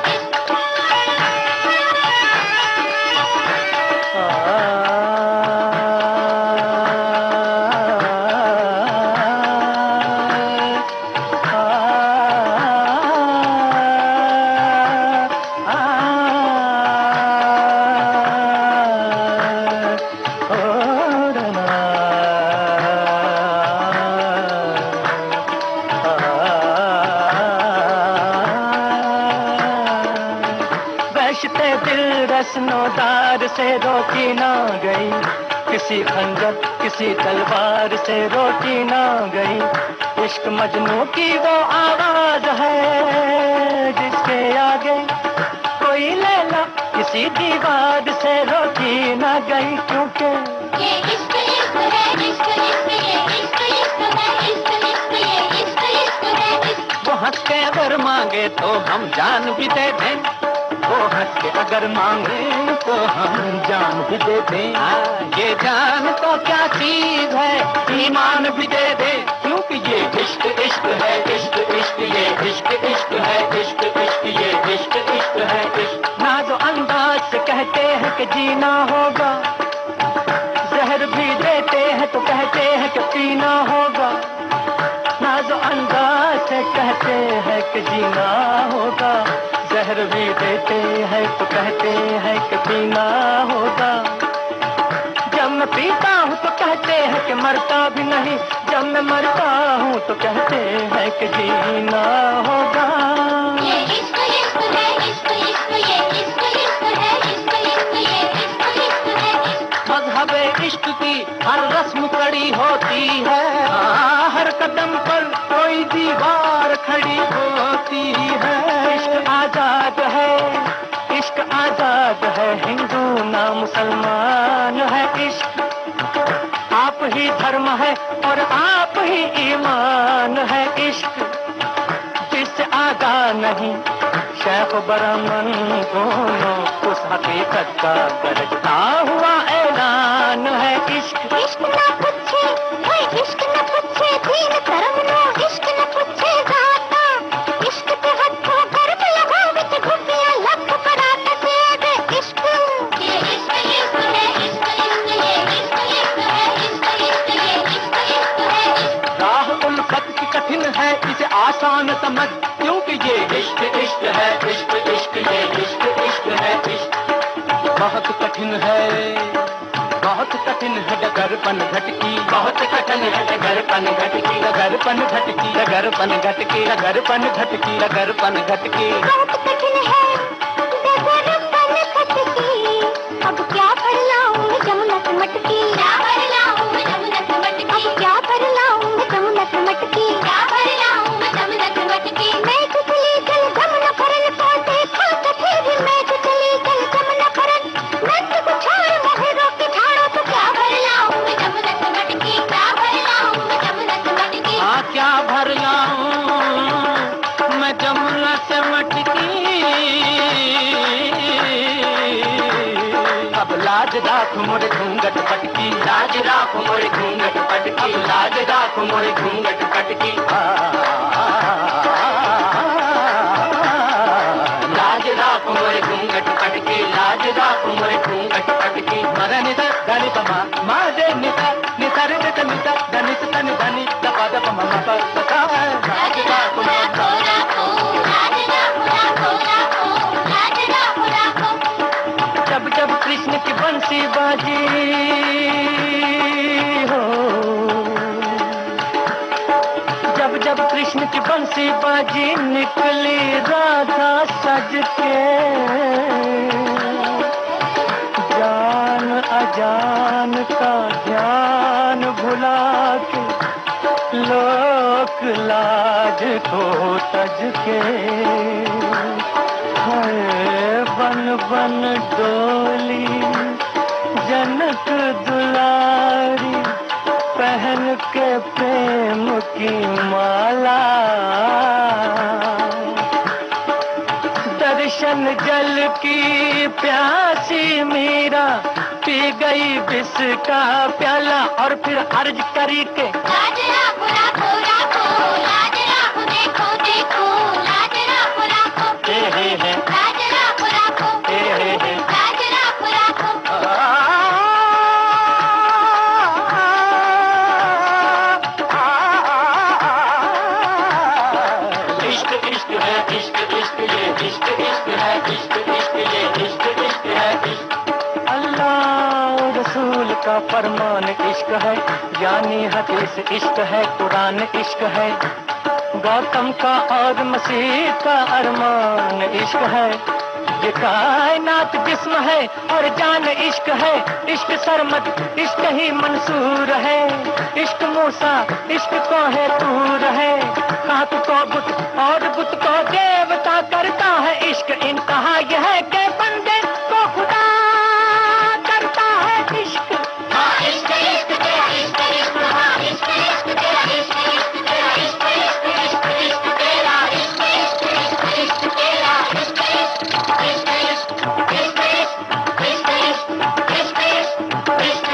बहशते दिल रस्नोदार से रोकी ना गई, किसी खंजर किसी तलवार से रोकी ना गई, इश्क मजनू की वो आवाज है जिसके आगे कोई लैला किसी दीवार से रोकी ना गई, क्योंकि ये इश्क इश्क है, इश्क इश्क ये इश्क इश्क है, इश्क इश्क ये इश्क इश्क है, इश्क वो हंस के अगर मांगे तो हम जान भी दे दें, वो हंस के अगर मांगे तो हम जान भी दे दें, ये जान तो क्या चीज है, ईमान भी दे दे, क्योंकि ये इश्क इश्क है, इश्क इश्क ये इश्क इश्क है, इश्क इश्क ये इश्क इश्क है, इश्क नाज़ो अंदाज से कहते हैं कि जीना होगा, जहर भी देते हैं तो कहते हैं कि पीना होगा, नाज़ो अंदाज से कहते हैं कि जीना होगा, जहर भी देते हैं तो कहते हैं कि पीना होगा, जब मैं पीता हूँ तो कहते हैं कि मरता भी नहीं, जब मैं मरता हूँ तो कहते हैं कि जीना होगा। ये इश्क इश्क है, इश्क इश्क ये इश्क इश्क है, इश्क इश्क ये इश्क इश्क है, इश्क मज़हबे इश्क की हर रस्म कड़ी होती है, हर कदम पर कोई दीवार खड़ी होती है, इश्क आजाद है, इश्क आजाद है, हिंदू ना मुसलमान है, इश्क आप ही धर्म है और आप ही ईमान है, इश्क जिससे आगा नहीं शेख बरमन दोनों, उस हकीकत का गरजता हुआ ऐलान है, इश्क इश्क ना पूछे, ओए इश्क ना पूछे दीन धर्म नो, इश्क ना पूछे जाता, इश्क ते हथों गर्म लगा विच घुटियां लख परात दे इश्क, ये इश्क इश्क है, इश्क इश्क ये इश्क इश्क है, इश्क इश्क ये इश्क इश्क है, इश्क राह उल्फत की कठिन है, इसे आसान समझ, क्योंकि ये इश्क इश्क है, इश्क इश्क ये इश्क इश्क है, इश्क बहुत कठिन है, बहुत कठिन है डगरपन घटकी, बहुत कठिन है डगरपन घटकी, डगरपन घटकी, डगरपन घटकी, डगरपन घटकी, डगरपन घटकी, बहुत कठिन है डगरपन घटकी, अब क्या भर लाऊं मैं जमुना से मटकी, क्या भर लाऊं मैं जमुना से मटकी, अब क्या भर लाऊं मैं जमुना से मटकी, क्या भर लाऊं मैं जमुना से मटकी, मैं तो चली गल जमुना भरन को देखा तो फिर मैं तो चली गल जमुना भरन, नंद को छोड़ मोहे रोके झाड़ो तो क्या भर लाऊं मैं जमुना से मटकी, क्या भर लाऊं मैं जमुना से मटकी, पटकी, लाज राख मोरे घूंघट पटकी, लाज राख मोरे घूंघट पटकी। लाज राख मोरे घूंघट पटकी, लाज राख मोरे घूंघट पटकी। मरे निदा धनी पमा मा दे निदा निदा रे ते निदा धनी से धनी धनी दपा दपा ममा पा पता। लाज राख मोरे घोड़ा को, लाज राख घोड़ा को, लाज राख। जब जब कृष्ण की बंसी बाजी हो, जब जब कृष्ण की बंसी बाजी निकली राधा सज के, जान अजान का ध्यान भुला के, लोक लाज को तज के, बन बन डोली जनक दुलारी, पहन के प्रेम की माला। दर्शन जल की प्यासी मीरा, पी गई विष का प्याला और फिर अर्ज करी के, लाज राखो राखो राखो, लाज राखो देखो देखो, लाज राखो राखो, लाज राखो राखो, लाज राखो राखो। इश्क इश्क है, इश्क इश्क ये, इश्क इश्क है, इश्क इश्क ये, इश्क इश्क है, इश्क। अल्लाह रसूल का फरमान इश्क है, यानी हदीस इश्क है, कुरान इश्क है, गौतम का और मसीह का अरमान इश्क है। ये कायनात जिस्म है और जान इश्क है, इश्क सरमद इश्क ही मंसूर है, इश्क मूसा इश्क को है तूर है, खाक को बुत और बुत को देवता करता है इश्क। इंतहा यह है कि बंदे को खुदा करता है इश्क। हाँ इश्क इश्क तेरा, इश्क इश्क, हाँ इश्क इश्क तेरा, इश्क इश्क तेरा, इश्क इश्क इश्क इश्क तेरा, इश्क इश्क इश्क इश्क तेरा, इश्क इश्क इश्क इश्क इश्क इश्क इश्क इश्क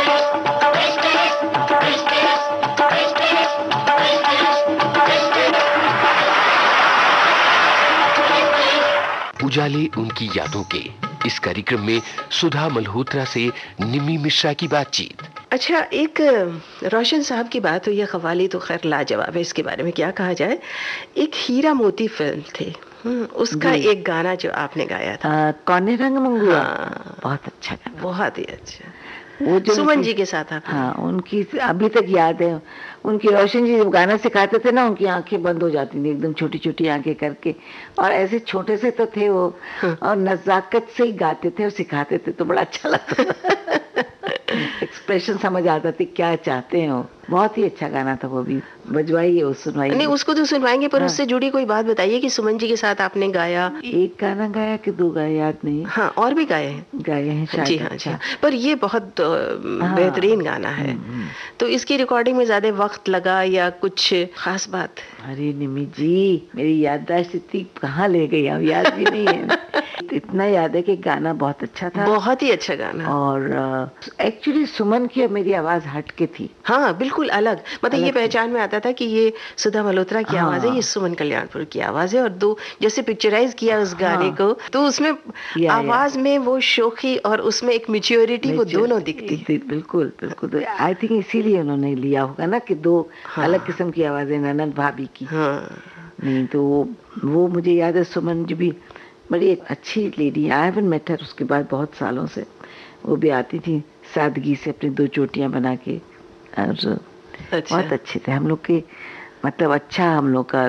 उजाले उनकी यादों के इस कार्यक्रम में सुधा मल्होत्रा से निमी मिश्रा की बातचीत। अच्छा, एक रोशन साहब की बात हुई है, कव्वाली तो खैर लाजवाब है, इसके बारे में क्या कहा जाए। एक हीरा मोती फिल्म थी, उसका एक गाना जो आपने गाया था, कौने रंग मंगुआ, बहुत अच्छा गाना, बहुत ही अच्छा, वो जो सुमन जी के साथ आप। हाँ, उनकी अभी तक याद है। उनकी रोशन जी जब गाना सिखाते थे ना, उनकी आंखें बंद हो जाती थी एकदम, छोटी छोटी आंखें करके, और ऐसे छोटे से तो थे वो, और नजाकत से ही गाते थे और सिखाते थे, तो बड़ा अच्छा लगता था। एक्सप्रेशन समझ आता थी क्या चाहते हैं वो। बहुत ही अच्छा गाना था वो भी, बजवाइए वो सुनवाइए। नहीं, उसको तो सुनवाएंगे, पर उससे जुड़ी कोई बात बताइए कि सुमन जी के साथ आपने गाया। एक गाना गाया कि दो गाया याद नहीं। हाँ, और भी गाए हैं, गाए हैं शायद। जी हाँ, जी हाँ, पर ये बहुत बेहतरीन गाना है। तो इसकी रिकॉर्डिंग में ज्यादा वक्त लगा या कुछ खास बात? अरे निमी जी, मेरी याददाश्त इतनी कहाँ ले गई, अब याद भी नहीं है। इतना याद है कि गाना बहुत अच्छा था, बहुत ही अच्छा गाना। और एक्चुअली सुमन की और मेरी आवाज हट के थी। हाँ, बिल्कुल अलग, मतलब ये पहचान में आता था कि ये सुधा मल्होत्रा की आवाज है, ये सुमन कल्याणपुर की आवाज है। और दो जैसे पिक्चराइज किया उस गाने को, तो उसमें आवाज में वो शोखी और उसमें एक मैच्योरिटी, वो दोनों दिखती। बिल्कुल बिल्कुल। तो आई थिंक इसीलिए उन्होंने लिया होगा ना कि दो अलग किस्म की आवाजें, ननद भाभी की। नहीं तो वो मुझे याद है, सुमन जी भी बड़ी अच्छी lady, I haven't met her उसके बाद बहुत सालों से। वो भी आती थी सादगी से अपनी दो चोटियां बना के, और बहुत अच्छे थे हम लोग के, मतलब अच्छा हम लोग का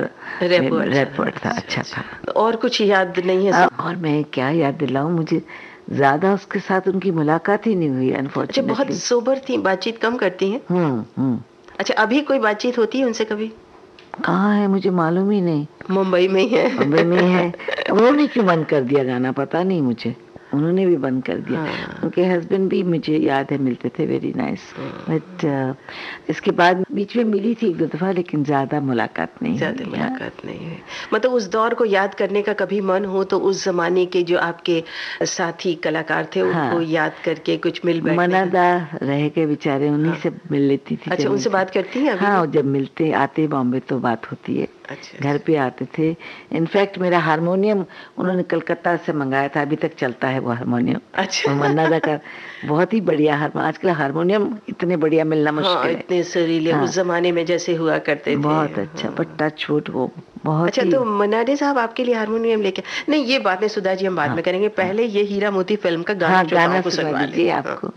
रेपर्ट था, अच्छा था। और कुछ याद नहीं है? और मैं क्या याद दिलाऊं, मुझे ज्यादा उसके साथ उनकी मुलाकात ही नहीं हुई अनफॉर्चुनेटली। बहुत सोबर थी, बातचीत कम करती हैं। अच्छा, अभी कोई बातचीत होती है उनसे कभी? कहाँ है, मुझे मालूम ही नहीं। मुंबई में ही है। मुंबई में है। उन्होंने क्यों बंद कर दिया गाना, पता नहीं मुझे। उन्होंने भी बंद कर दिया। उनके हस्बैंड भी मुझे याद है मिलते थे, वेरी नाइस। बट इसके बाद बीच में मिली थी 1-2 दफा, लेकिन ज्यादा मुलाकात नहीं हुई। मतलब उस दौर को याद करने का कभी मन हो तो उस जमाने के जो आपके साथी कलाकार थे उनको याद करके कुछ मिल बैठने। मनादा रह के बेचारे, उन्हीं से मिल लेती थी। अच्छा, उनसे बात करती हैं अभी? हाँ, जब मिलते आते बॉम्बे तो बात होती है। घर पे आते थे। इनफैक्ट मेरा हारमोनियम उन्होंने कलकत्ता से मंगाया था, अभी तक चलता है वो हारमोनियम। अच्छा। मन्नादा का बहुत ही बढ़िया हारमोनियम। आजकल हारमोनियम इतने बढ़िया मिलना मुश्किल है। इतने सुरीले उस जमाने में जैसे हुआ करते थे। बहुत अच्छा, बट टच वुड वो बहुत। अच्छा, तो मन्नाडे साहब आपके लिए हारमोनियम लेके, नहीं ये बात नहीं सुधा जी हम बाद में करेंगे, पहले ये हीरा मोती फिल्म का गाना सुनवा लीजिए आपको।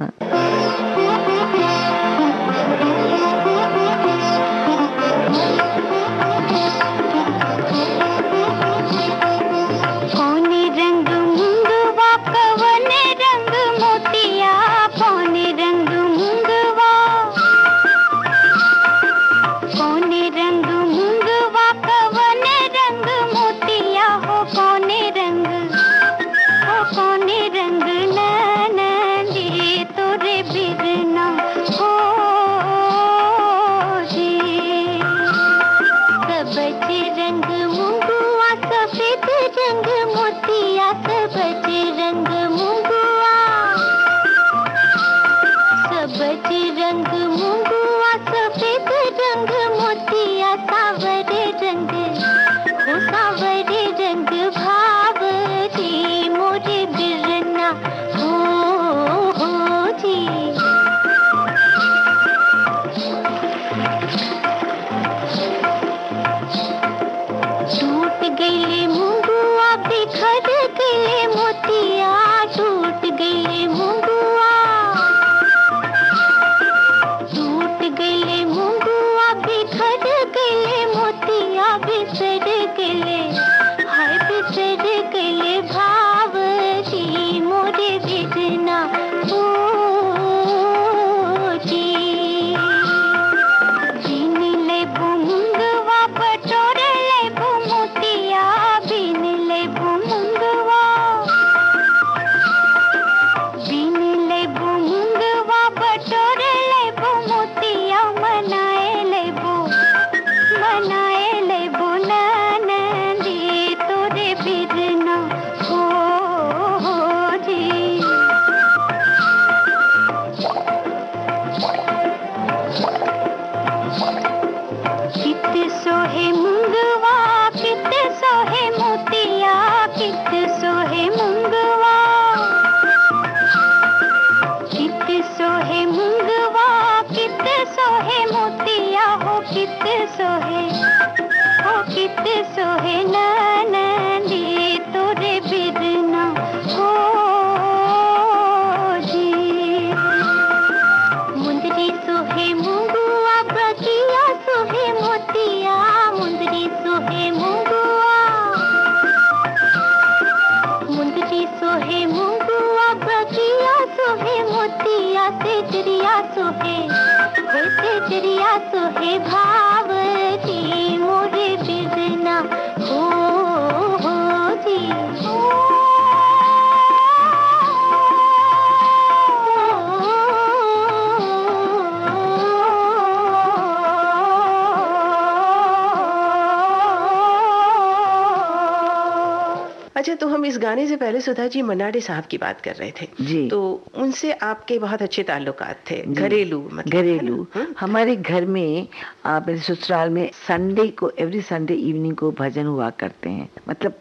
अच्छा, तो हम इस गाने से पहले सुधा जी मन्नाडे साहब की बात कर रहे थे जी। तो उनसे आपके बहुत अच्छे ताल्लुकात थे, घरेलू मतलब घरेलू। हमारे घर में मेरे ससुराल में संडे को, एवरी संडे इवनिंग को भजन हुआ करते हैं। मतलब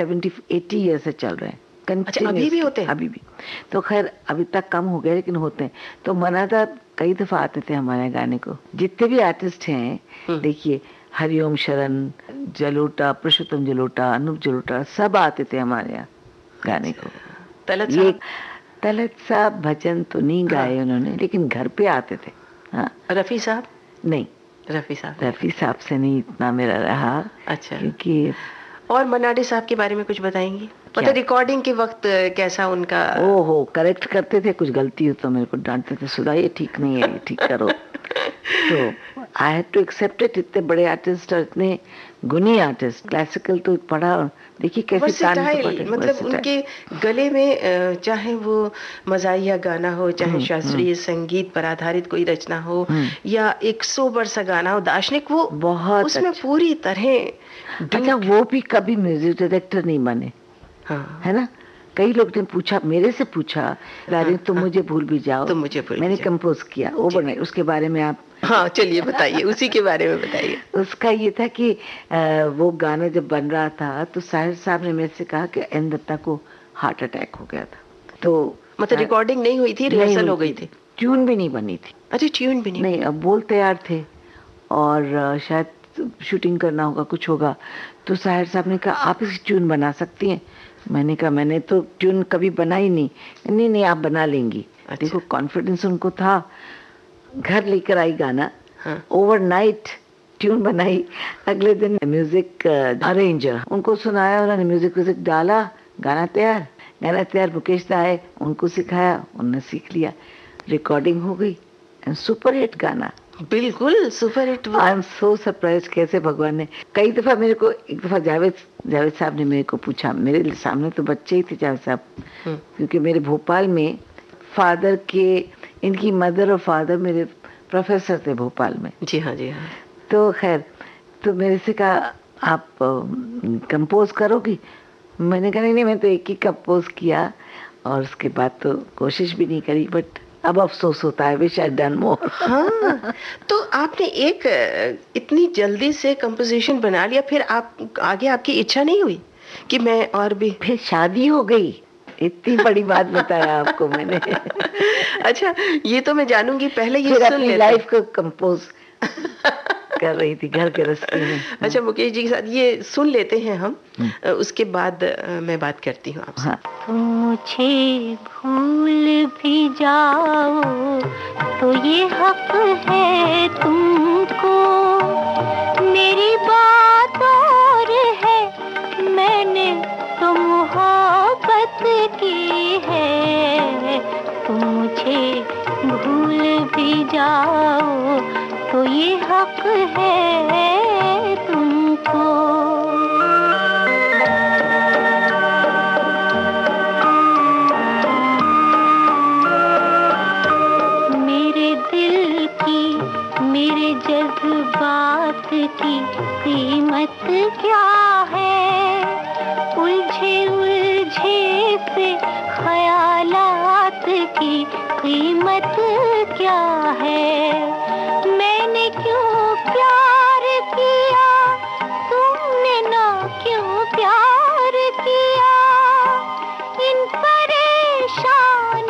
70-80 ईयर से चल रहे हैं। अच्छा, अभी भी होते हैं? अभी भी। तो खैर अभी तक कम हो गया, लेकिन होते हैं। तो मन्नाडा कई दफा आते थे हमारे गाने को। जितने भी आर्टिस्ट हैं, देखिए हरिओम शरण, जलोटा, पुरुषोत्तम जलोटा, अनूप जलोटा, सब आते थे हमारे यहाँ गाने को। तलत साहब भजन तो नहीं गाए उन्होंने, लेकिन घर पे आते थे। हाँ। रफी साहब? नहीं, रफी साहब से नहीं इतना मेरा रहा। अच्छा। क्योंकि और मन्नाडे साहब के बारे में कुछ बताएंगी? मतलब रिकॉर्डिंग के वक्त कैसा उनका? ओहो, करेक्ट करते थे, कुछ गलती हो तो मेरे को डांटते थे, सुधा ये ठीक नहीं है, ये ठीक करो। तो I had to accept it. इतने बड़े आर्टिस्ट और इतने गुनी आर्टिस्ट, क्लासिकल तो पढ़ा और देखिए कैसे वर्सेटाइल, मतलब उनके गले में चाहे वो मज़ाहिया गाना हो, चाहे शास्त्रीय संगीत पर आधारित कोई रचना हो, या एक सोबर सा गाना हो, दार्शनिक, वो बहुत उसमें अच्छा। पूरी तरह। अच्छा, वो भी कभी म्यूजिक डायरेक्टर नहीं बने। हाँ, है ना। कई लोग ने पूछा, मेरे से पूछा, हाँ, तुम मुझे भूल भी जाओ, तुम मुझे भूल भी मैंने जाओ। कंपोज किया, वो बनाई, उसके बारे में आप। हाँ चलिए बताइए, उसी के बारे में बताइए। उसका ये था कि वो गाना जब बन रहा था तो साहिर साहब ने मेरे से कहा कि एन दत्ता को हार्ट अटैक हो गया था। तो मतलब रिकॉर्डिंग नहीं हुई थी, रिहर्सल हो गई थी, ट्यून भी नहीं बनी थी। अच्छा, ट्यून भी नहीं, अब बोल तैयार थे और शायद शूटिंग करना होगा, कुछ होगा। तो साहिर साहब ने कहा आप इसकी ट्यून बना सकती हैं। मैंने कहा मैंने तो ट्यून कभी बनाई नहीं। नहीं आप बना लेंगी। अच्छा। देखो कॉन्फिडेंस उनको था। घर लेकर आई गाना, हाँ। ओवरनाइट ट्यून बनाई। अगले दिन म्यूजिक अरेंजर उनको सुनाया, उन्होंने म्यूजिक डाला, गाना तैयार। मुकेश दा आए, उनको सिखाया, उन्होंने सीख लिया, रिकॉर्डिंग हो गई, सुपर हिट गाना, बिल्कुल super hit. I am so surprise कैसे भगवान ने। कई दफा मेरे को, एक दफा जावेद साहब ने मेरे को पूछा, मेरे सामने तो बच्चे ही थे जावेद साहब, क्योंकि मेरे भोपाल में फादर के, इनकी मदर और फादर मेरे प्रोफेसर थे भोपाल में। जी हाँ, जी हाँ। तो खैर, तो मेरे से कहा आप कंपोज करोगी? मैंने कहा नहीं, मैं तो एक ही कंपोज किया और उसके बाद तो कोशिश भी नहीं करी, बट अब अफसोस होता है, विश आई डन मोर। हाँ, तो आपने एक इतनी जल्दी से कंपोजिशन बना लिया, फिर आप आगे आपकी इच्छा नहीं हुई कि मैं और भी? फिर शादी हो गई, इतनी बड़ी बात बताया आपको मैंने। अच्छा, ये तो मैं जानूंगी, पहले ये फिर सुन अपनी लेते। लाइफ को कंपोज कर रही थी घर के रास्ते में। अच्छा, मुकेश जी के साथ ये सुन लेते हैं हम, उसके बाद मैं बात करती हूँ आपसे। हाँ। तुम मुझे भूल भी जाओ तो ये हक है तुमको, मेरी बात और है, मैंने तो मोहब्बत की है। तुम मुझे भूल भी जाओ तो ये हक है तुमको। मेरे दिल की, मेरे जज्बात की कीमत क्या है? उलझे उलझे से ख्यालात की कीमत क्या है? मैंने क्यों प्यार किया, तुमने ना क्यों प्यार किया? इन परेशान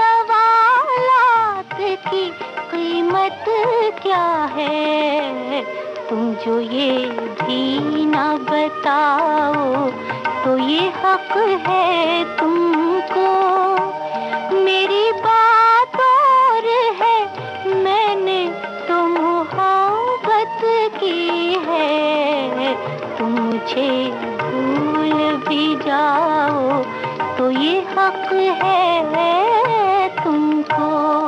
सवालात की कीमत क्या है? तुम जो ये भी ना बताओ तो ये हक है तुमको, मेरी बात और है, मैंने तो मोहब्बत की है। तुम मुझे भूल भी जाओ तो ये हक है तुमको।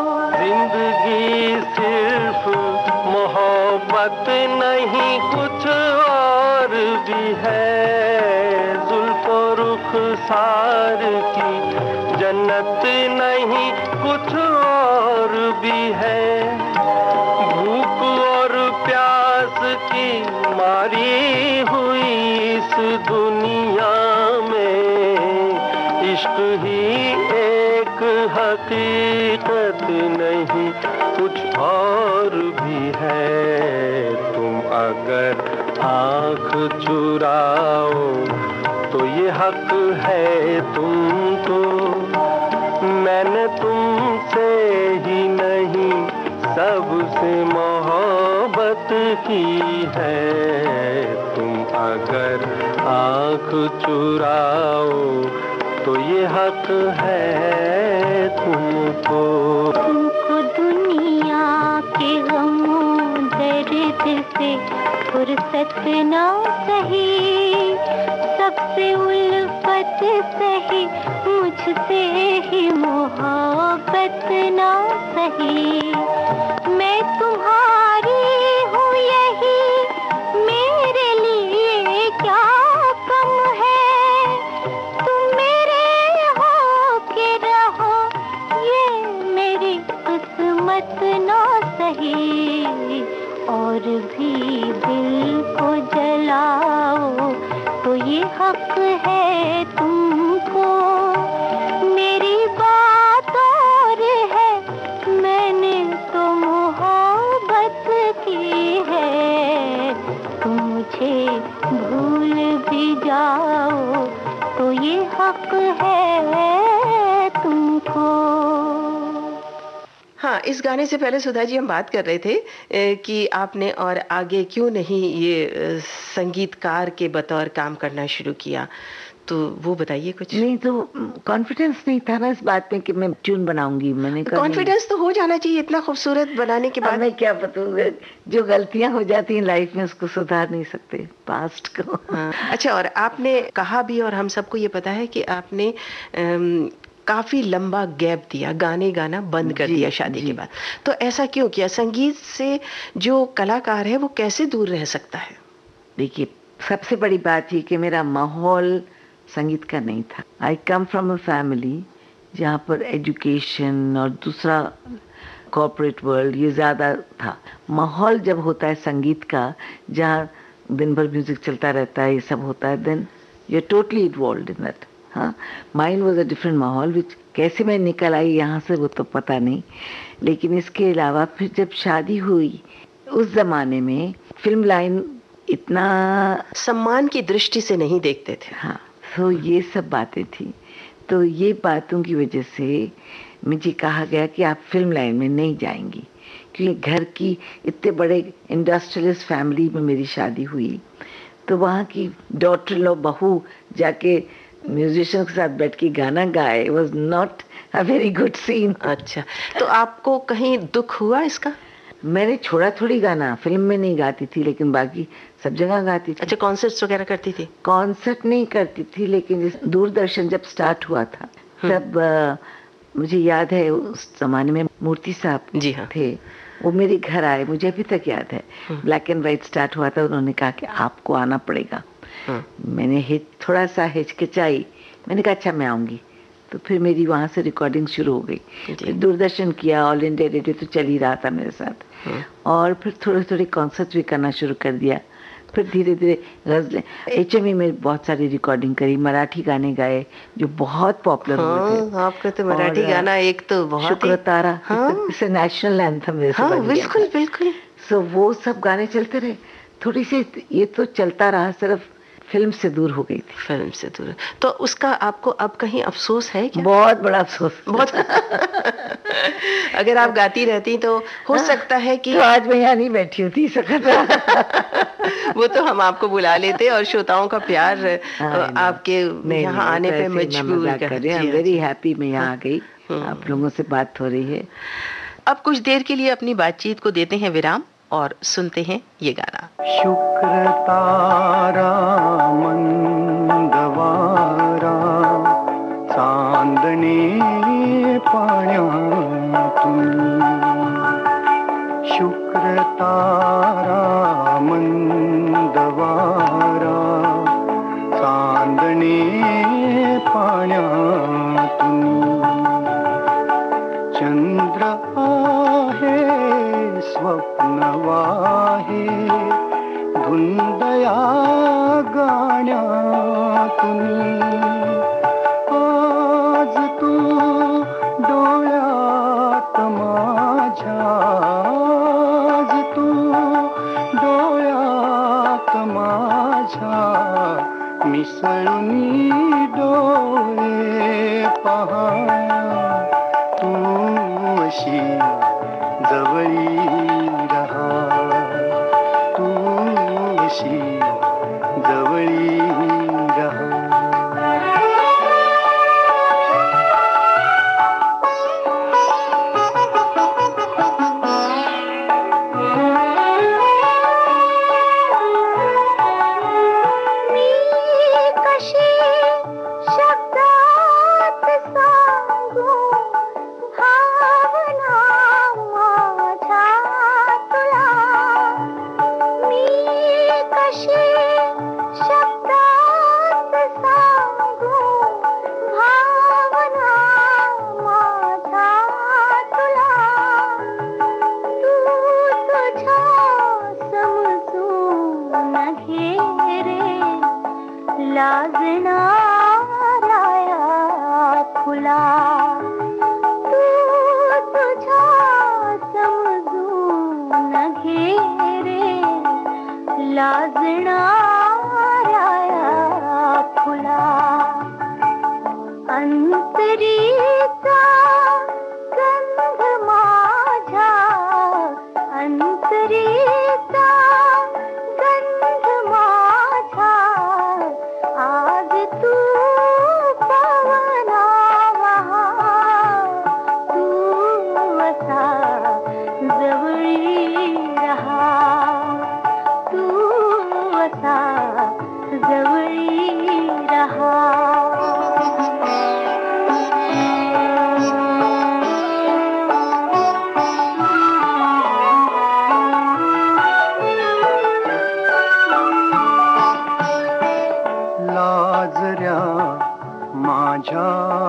जिंदगी सिर्फ मोहब्बत नहीं, कुछ और भी है। जुल्फो रुखसार की जन्नत नहीं, कुछ और भी है। भूख और प्यास की मारी हुई इस दुनिया में, इश्क ही एक हकीकत नहीं, कुछ और भी है। तुम अगर आँख चुराओ तो ये हक है तुमको, मैंने तुमसे ही नहीं सबसे मोहब्बत की है। तुम अगर आँख चुराओ तो ये हक है तुमको। तुमको दुनिया के गमों दर्द से फुर्सत ना सही, सबसे उल्फत सही, मुझसे ही मोहब्बत ना सही। मैं तुम्हारा और भी दिल को जलाओ तो ये हक है तुमको। मेरी बात और है, मैंने तो मोहब्बत की है। तुम मुझे भूल भी जाओ तो ये हक है तुमको। हाँ, इस गाने से पहले सुधा जी हम बात कर रहे थे कि आपने और आगे क्यों नहीं ये संगीतकार के बतौर काम करना शुरू किया, तो वो बताइए कुछ। नहीं तो कॉन्फिडेंस नहीं था ना इस बात में कि मैं ट्यून बनाऊंगी। मैंने कॉन्फिडेंस तो हो जाना चाहिए इतना खूबसूरत बनाने के बाद। मैं क्या बताऊँ, जो गलतियां हो जाती हैं लाइफ में उसको सुधार नहीं सकते, पास्ट को। हाँ। अच्छा, और आपने कहा भी और हम सबको ये पता है कि आपने काफी लंबा गैप दिया, गाने गाना बंद कर दिया शादी के बाद। तो ऐसा क्यों किया? संगीत से जो कलाकार है वो कैसे दूर रह सकता है? देखिए, सबसे बड़ी बात ये कि मेरा माहौल संगीत का नहीं था। आई कम फ्रॉम अ फैमिली जहाँ पर एजुकेशन और दूसरा कॉर्पोरेट वर्ल्ड ये ज़्यादा था। माहौल जब होता है संगीत का, जहाँ दिन भर म्यूजिक चलता रहता है, ये सब होता है, then you are totally involved in that. हाँ, माइंड वॉज अ डिफरेंट माहौल, विच कैसे मैं निकल आई यहाँ से वो तो पता नहीं। लेकिन इसके अलावा फिर जब शादी हुई, उस ज़माने में फिल्म लाइन इतना सम्मान की दृष्टि से नहीं देखते थे। हाँ, तो ये सब बातें थी। तो ये बातों की वजह से मुझे कहा गया कि आप फिल्म लाइन में नहीं जाएंगी, क्योंकि घर की इतने बड़े इंडस्ट्रियलिस्ट फैमिली में मेरी शादी हुई, तो वहाँ की डॉटर लो बहू जाके म्यूजिशियन के साथ बैठ के गाना गाए, was not a very good scene. अच्छा, तो आपको कहीं दुख हुआ इसका? मैंने छोड़ा थोड़ी गाना, फिल्म में नहीं गाती थी लेकिन बाकी सब जगह गाती थी। अच्छा, कॉन्सर्ट्स वगैरह करती थी? कॉन्सर्ट नहीं करती थी, लेकिन दूरदर्शन जब स्टार्ट हुआ था तब मुझे याद है उस जमाने में मूर्ति साहब जी हाँ थे, वो मेरे घर आए, मुझे अभी तक याद है। ब्लैक एंड वाइट स्टार्ट हुआ था, उन्होंने कहा कि आपको आना पड़ेगा। मैंने थोड़ा सा हिचकिचाई, मैंने कहा अच्छा मैं आऊँगी। तो फिर मेरी वहाँ से रिकॉर्डिंग शुरू हो गई। फिर दूरदर्शन किया, ऑल इंडिया रेडियो तो चल ही रहा था मेरे साथ, और फिर थोड़े थोड़े कॉन्सर्ट भी करना शुरू कर दिया। फिर धीरे धीरे गज़लें, HME में बहुत सारी रिकॉर्डिंग करी, मराठी गाने गाए जो बहुत पॉपुलर हुए थे। आपका तो मराठी गाना एक तो बहुत शुक्र तारा, इसे नेशनल एंथम मेरे से बन गया। बिल्कुल बिल्कुल। सो वो सब गाने चलते रहे। थोड़ी सी ये तो चलता रहा, सिर्फ फिल्म से दूर हो गई थी। फिल्म से दूर, तो उसका आपको अब कहीं अफसोस है क्या? बहुत बड़ा अफसोस, बहुत। अगर आप गाती रहती तो हो सकता है कि तो आज मैं यहाँ नहीं बैठी होती वो तो हम आपको बुला लेते और श्रोताओं का प्यार आपके यहाँ आने पे मजबूर कर दिया। आई एम वेरी हैप्पी मैं यहाँ आ गई, आप लोगों से बात हो रही है। अब कुछ देर के लिए अपनी बातचीत को देते हैं विराम और सुनते हैं ये गाना। शुक्र तारा मंगवारा चांदणे पाण्यातून, शुक्र तारा मंगवारा चांदणे पाण्यातून, चंद्र आहे स्वप्न वाहे धुंदया गाण्यातून, आज तू डोळ्यात माझ्या, आज तू डोळ्यात माझ्या मिसळूनी डोळे पहा, तू अशी जवळी रहा, तू अशी जवळी रहा। मी कशी लाजना लाया खुला तू तुझा समझू न घेरे लाजना लाया खुला अंतरीचा गंध माझा अंतरीचा गंध माझा आज तू पवना तू असा जवळी रहा तू असा जवळी रहा लाजऱ्या माझ्या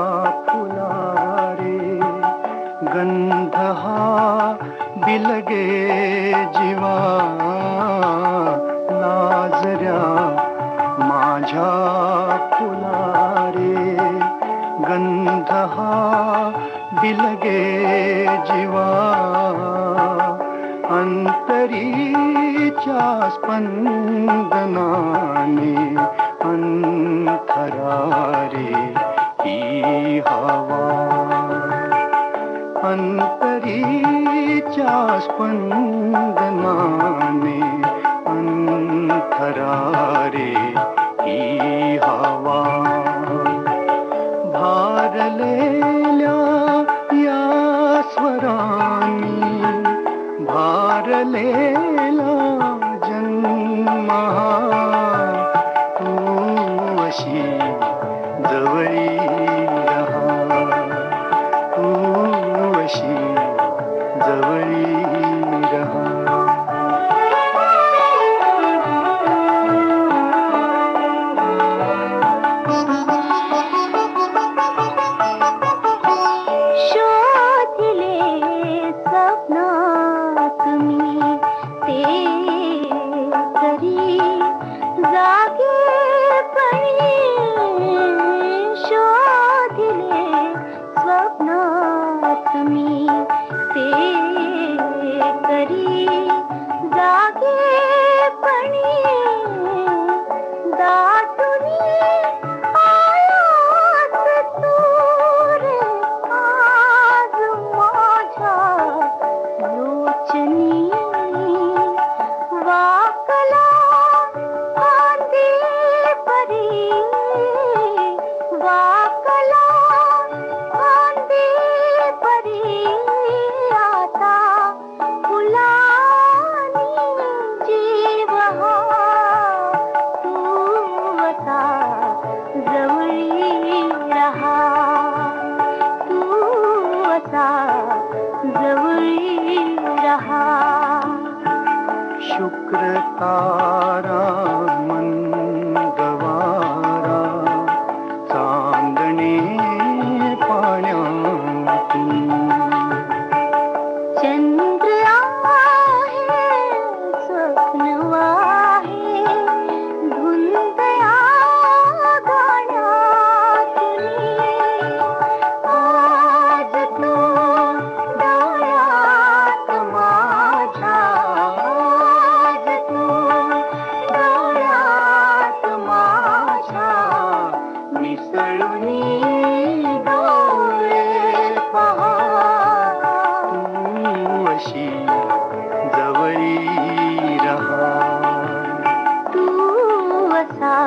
फुलारे गंध हा बिलगे जीवा लाजऱ्या माझ्या फुलारे गंध हा बिलगे जीवा अंतरीच्या स्पंदनाने अंतरारे ही हवा अंतरीच्या स्पंदनाने अंतरारे ही हवा भारलेल्या या स्वरांनी भारलेला जन्म तू अशी जवळी रहा तू अशी जवळी रहा शुक्र तारा मंगवारा चांदणे पाण्यातून चंद्र आहे स्वप्न आहे धुंदया गाण्यातून आज तू डोळ्यात माझ्या आज तू डोळ्यात माझ्या मिसळून डोळे पहा अशी जवळी रहा तू असा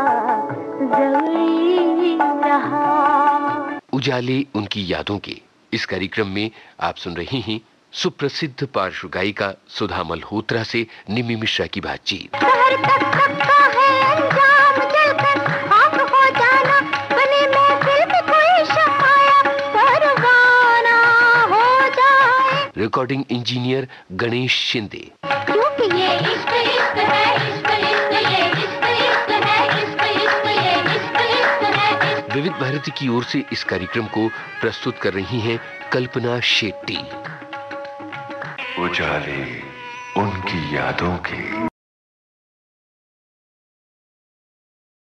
जवळी रहा। उजाले उनकी यादों के इस कार्यक्रम में आप सुन रही हैं सुप्रसिद्ध पार्श्व गायिका सुधा मल्होत्रा से निमी मिश्रा की बातचीत। शहर तक थका है अंजाम जलकर आग हो जाना बने महफिल में कोई शमाया परवाना हो जाए। Recording engineer Ganesh Shinde. क्योंकि ये इश्क इश्क है इश्क इश्क ये इश्क इश्क है इश्क इश्क ये इश्क इश्क है। विविध भारती की ओर से इस कार्यक्रम को प्रस्तुत कर रही हैं कल्पना शेट्टी। उजाले उनकी यादों के।